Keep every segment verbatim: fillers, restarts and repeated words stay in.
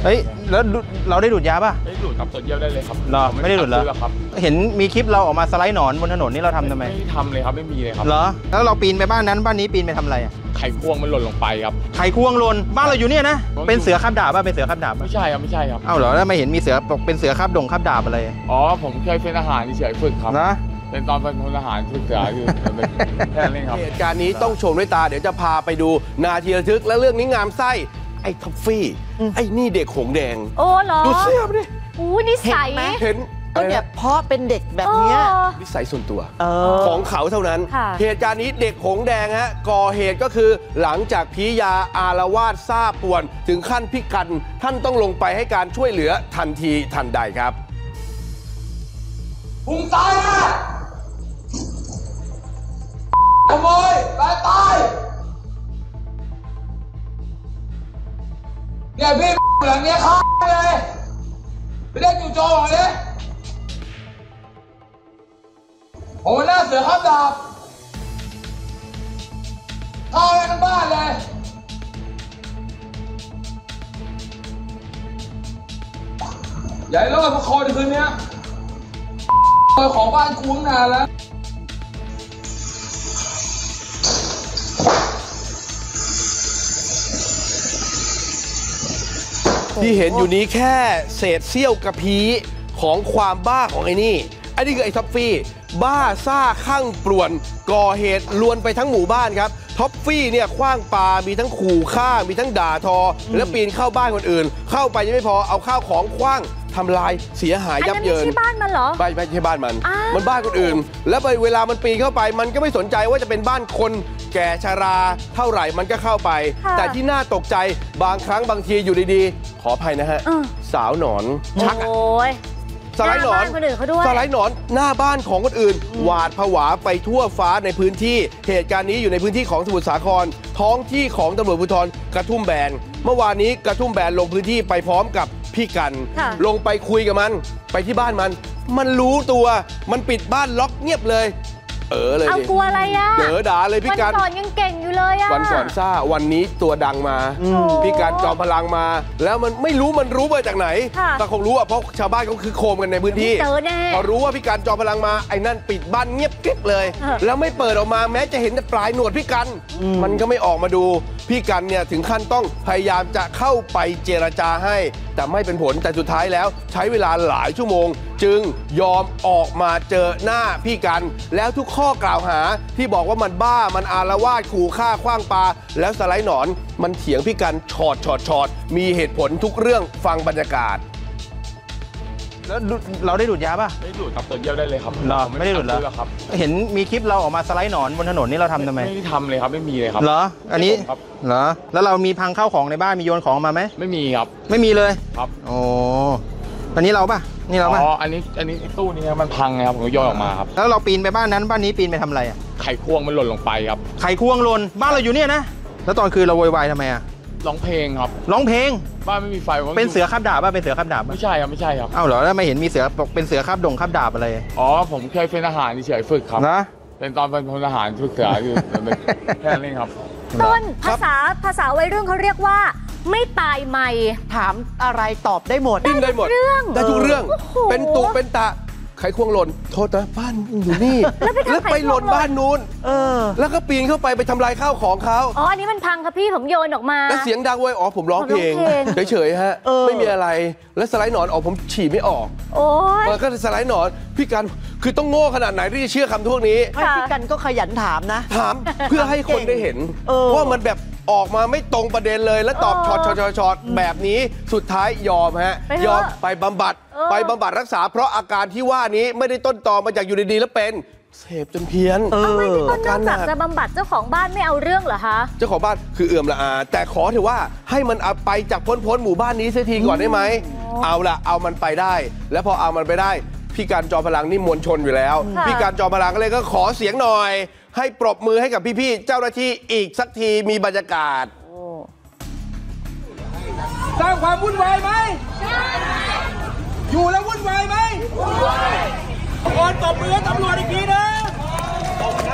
ฮ้ยแล้วเราได้ดูดยาป่ะไม่ดูดครับตรวจเยี่ยวได้เลยครับเราไม่ได้ดูดแล้วครับเห็นมีคลิปเราออกมาสไลด์หนอนบนถนนนี่เราทำทำไมไม่ทำเลยครับไม่มีเลยครับเหรอแล้วเราปีนไปบ้านนั้นบ้านนี้ปีนไปทำอะไรอ่ะไขควงมันหล่นลงไปครับไขควงหล่นบ้านเราอยู่เนี่ยนะเป็นเสือคาบดาบป่ะเป็นเสือคาบดาบไม่ใช่ครับไม่ใช่ครับอ้าวเหรอแล้วไม่เห็นมีเสือบอกเป็นเสือคาบดงคาบดาบอะไรอ๋อผมเคยเป็นทหารเฉยฝึกครับนะเป็นตอนเป็นทหารฝึกเสือคือแค่นี้ครับเหตุการณ์นี้ต้องชมด้วยตาเดี๋ยวจะพาไปดูนาทีระทึกและเรื่องนี้งามไส้ไอ้ท็อฟฟี่ไอ้นี่เด็กหงแดงโอ้เหรอดูเสื้อดิโอ้นิสัยเห็นก็เนี่ยเพราะเป็นเด็กแบบนี้นิสัยส่วนตัวของเขาเท่านั้นเหตุการณ์นี้เด็กหงแดงฮะก่อเหตุก็คือหลังจากพียาอารวาสซ่าป่วนถึงขั้นพิการท่านต้องลงไปให้การช่วยเหลือทันทีทันใดครับพุงตายนะขโมยตายตายเนี่ยพี่หลังเนี้ยฆ่าเลยไปเล่นจู่โจมเลยผมหน้าเสือข้ามดาบฆ่าอะไรทั้งบ้านเลยใหญ่รอดมาคอยคืนนี้ของบ้านคุ้งนานแล้วที่เห็นอยู่นี้แค่เศษเสี้ยวกระพี้ของความบ้าของไอ้นี่ไอ้นี่คือไอ้ท็อฟฟี่บ้าซ่าข้างปล้วนก่อเหตุลวนไปทั้งหมู่บ้านครับท็อฟฟี่เนี่ยคว้างปามีทั้งขู่ฆ่ามีทั้งด่าทอแล้วปีนเข้าบ้านคนอื่นเข้าไปยังไม่พอเอาข้าวของคว้างทำลายเสียหายยับเยินอันนั้นไม่ใช่บ้านมันเหรอไม่ไม่ใช่บ้านมันมันบ้านคนอื่นแล้วไปเวลามันปีนเข้าไปมันก็ไม่สนใจว่าจะเป็นบ้านคนแก่ชราเท่าไหร่มันก็เข้าไปแต่ที่น่าตกใจบางครั้งบางทีอยู่ดีๆขออภัยนะฮะสาวหนอนชักสไลด์หนอนสไลด์หนอนหน้าบ้านของคนอื่นหวาดผวาไปทั่วฟ้าในพื้นที่เหตุการณ์นี้อยู่ในพื้นที่ของสมุทรสาครท้องที่ของตำรวจภูธรกระทุ่มแบนเมื่อวานนี้กระทุ่มแบนลงพื้นที่ไปพร้อมกับพี่กันลงไปคุยกับมันไปที่บ้านมันมันรู้ตัวมันปิดบ้านล็อกเงียบเลยเออเลยเอากลัวอะไรอ่ะเด๋อด่าเลยพี่กันวันก่อนยังเก่งอยู่เลยอ่ะวันก่อนซ่าวันนี้ตัวดังมาพี่กันจอมพลังมาแล้วมันไม่รู้มันรู้มาจากไหนแต่คงรู้อ่ะเพราะชาวบ้านเขาคือโคมกันในพื้นที่พอรู้ว่าพี่กันจอมพลังมาไอ้นั่นปิดบ้านเงียบกิ๊บเลยแล้วไม่เปิดออกมาแม้จะเห็นแต่ปลายหนวดพี่กันมันก็ไม่ออกมาดูพี่กันเนี่ยถึงขั้นต้องพยายามจะเข้าไปเจรจาให้แต่ไม่เป็นผลแต่สุดท้ายแล้วใช้เวลาหลายชั่วโมงจึงยอมออกมาเจอหน้าพี่กันแล้วทุกข้อกล่าวหาที่บอกว่ามันบ้ามันอาละวาดขู่ฆ่าขว้างปลาแล้วสไลด์หนอนมันเถียงพี่กันชอดชอดชอดมีเหตุผลทุกเรื่องฟังบรรยากาศแล้วเราได้ดูดยาป่ะไม่ดูดครับตรวจเยี่ยวได้เลยครับเราไม่ได้ดูดแล้วครับเห็นมีคลิปเราออกมาสไลด์หนอนบนถนนนี่เราทำทำไมไม่ทำเลยครับไม่มีเลยครับเหรออันนี้เหรอแล้วเรามีพังข้าวของในบ้านมีโยนของมาไหมไม่มีครับไม่มีเลยครับโอ้อันนี้เราป่ะนี่เราป่ะอ๋ออันนี้อันนี้ตู้นี้มันพังไงครับผมโยนออกมาครับแล้วเราปีนไปบ้านนั้นบ้านนี้ปีนไปทำอะไรอ่ะไขควงมันหล่นลงไปครับไขควงหล่นบ้านเราอยู่เนี่ยนะแล้วตอนคืนเราโวยวายทำไมอ่ะร้องเพลงครับร้องเพลงบ้านไม่มีไฟเป็นเสือคาบดาบป่ะเป็นเสือคาบดาบไม่ใช่ครับไม่ใช่ครับอ้าวเหรอแล้วไม่เห็นมีเสือบอกเป็นเสือคาบดงคาบดาบอะไรอ๋อผมเคยเป็นทหารเฉยฝึกครับนะเป็นตอนเป็นทหารฝึกเสือคือแค่นี้ครับต้นภาษาภาษาวัยรุ่นเขาเรียกว่าไม่ตายใหม่ถามอะไรตอบได้หมดได้หมดได้ทุกเรื่องเป็นตุเป็นตะไขควงหล่นโทษนะบ้านอยู่นี่แล้วไปหล่นบ้านนู้นเออแล้วก็ปีนเข้าไปไปทำลายข้าวของเขาอ๋ออันนี้มันพังครับพี่ผมโยนออกมาแล้วเสียงดังเว้ยอ๋อผมร้องเพลงเฉยๆฮะไม่มีอะไรแล้วสไลด์หนอนออกผมฉี่ไม่ออกโอ้ยมันก็สไลด์หนอนพี่กันคือต้องโง่ขนาดไหนที่จะเชื่อคำพวกนี้พี่กันก็ขยันถามนะถามเพื่อให้คนได้เห็นว่ามันแบบออกมาไม่ตรงประเด็นเลยแล้วตอบช็อตช็อตช็อตแบบนี้สุดท้ายยอมฮะยอมไปบำบัดไปบำบัดรักษาเพราะอาการที่ว่านี้ไม่ได้ต้นตอมาจากอยู่ดีๆแล้วเป็นเสพจนเพี้ยนทำไมพี่ต้นนอกจากจะบำบัดเจ้าของบ้านไม่เอาเรื่องเหรอคะเจ้าของบ้านคือเอื่อมละอาแต่ขอเถอะว่าให้มันเอาไปจากพ้นพ้นหมู่บ้านนี้เสียทีก่อนได้ไหมเอาละเอามันไปได้แล้วพอเอามันไปได้พี่การจอมพลังนี่มวลชนอยู่แล้วพี่การจอมพลังก็เลยก็ขอเสียงหน่อยให้ปรบมือให้กับพี่ๆเจ้าหน้าที่อีกสักทีมีบรรยากาศสร้างความวุ่นวายไหมอยู่แล้ววุ่นวายไหมวุ่นวายคนตบมือให้ตำรวจอีกทีนะ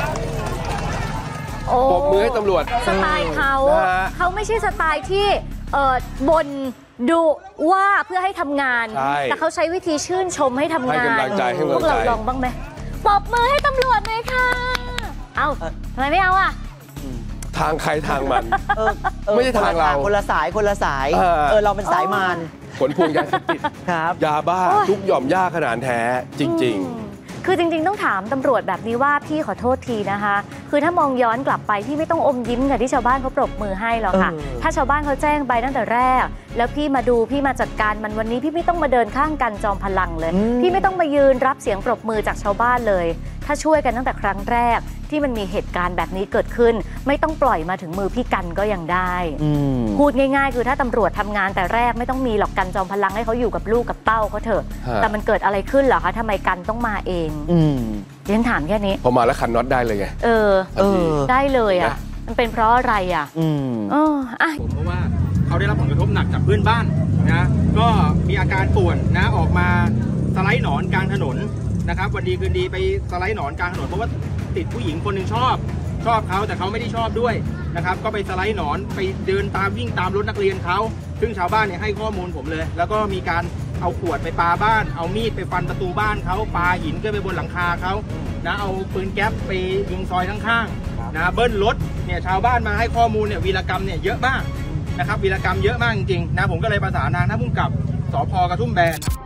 ปรบมือให้ตำรวจสไตล์เขาเขาไม่ใช่สไตล์ที่เอ่อบนดุว่าเพื่อให้ทำงานใช่แต่เขาใช้วิธีชื่นชมให้ทำให้งานกำลังใจให้พกำลัวงกใจเราลองบ้างไหมปรบมือให้ตำรวจเลยค่ะ เอ้าทำไมไม่เอาอ่ะทางใครทางมันเออเออไม่ใช่ทางเราคนละสายคนละสายเออเออเราเป็นสายมารผลพวงยาเสพติดครับยาบ้าโอ้ยทุกหย่อมย่าขนาดแท้จริงอืมคือจริงๆต้องถามตำรวจแบบนี้ว่าพี่ขอโทษทีนะคะ คือถ้ามองย้อนกลับไปพี่ไม่ต้องอมยิ้มกับที่ชาวบ้านเขาปรบมือให้หรอกค่ะเออถ้าชาวบ้านเขาแจ้งไปตั้งแต่แรก แล้วพี่มาดูพี่มาจัดการมันวันนี้พี่ไม่ต้องมาเดินข้างกันจอมพลังเลย พี่ไม่ต้องมายืนรับเสียงปรบมือจากชาวบ้านเลย ถ้าช่วยกันตั้งแต่ครั้งแรกที่มันมีเหตุการณ์แบบนี้เกิดขึ้น ไม่ต้องปล่อยมาถึงมือพี่กันก็ยังได้อืมพูดง่ายๆ คือถ้าตำรวจทำงานแต่แรกไม่ต้องมีหรอกกันจอมพลังให้เขาอยู่กับลูกกับเต้าเขาเถอะฮะแต่มันเกิดอะไรขึ้นเหรอคะทำไมกันต้องมาเองอืมเรียนถามแค่นี้ๆ พอมาแล้วคันน็อตได้เลยไงเออเออได้เลยอ่ะนะมันเป็นเพราะอะไรอ่ะอืมเอออ่ะผมเพราะว่าเขาได้รับผลกระทบหนักจากเพื่อนบ้านนะก็มีอาการป่วนนะออกมาสไลด์หนอนกลางถนนนะครับวันดีคืนดีไปสไลด์หนอนกลางถนนเพราะว่าติดผู้หญิงคนหนึ่งชอบ ชอบเขาแต่เขาไม่ได้ชอบด้วยนะครับก็ไปสไลด์หนอนไปเดินตามวิ่งตามรถนักเรียนเขาซึ่งชาวบ้านเนี่ยให้ข้อมูลผมเลย แล้วก็มีการเอาขวดไปปาบ้านเอามีดไปฟันประตูบ้านเขาปาหินขึ้นไปบนหลังคาเขานะเอาปืนแก๊ปไปยิงซอยข้างๆนะเบิ้ลรถเนี่ยชาวบ้านมาให้ข้อมูลเนี่ยวีรกรรมเนี่ยเยอะมากนะครับวีรกรรมเยอะมากจริงๆนะผมก็เลยประสานทางท่านผู้กำกับสภ.กระทุ่มแบน